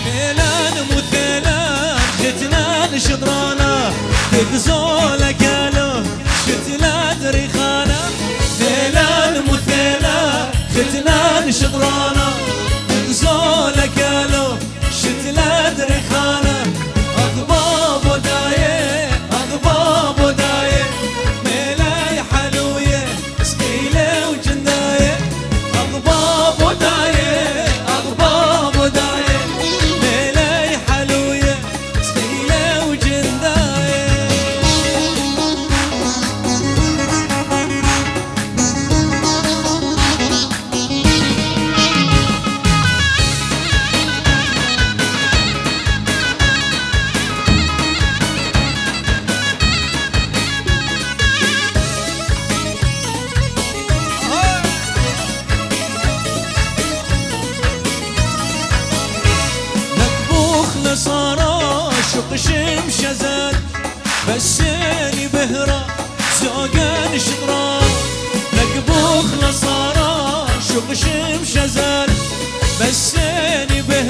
ثيلان مو ثيلان ختنان شطرانه تقزوله قالوا شتلات ريخانه ثيلان مو ثيلان ختنان شطرانه تقزوله قالوا شتلات ريخانه اضباب ودايه اضباب ودايه ميلاي حلويه سقيله وجندايه اضباب ودايه اضباب ودايه ميلاي حلويه سقيله وجندايه صارا شق شمشة زاد بسيني بهرة زوقان شطران لقبوخ صارا شق شمشة زاد بسيني بهرة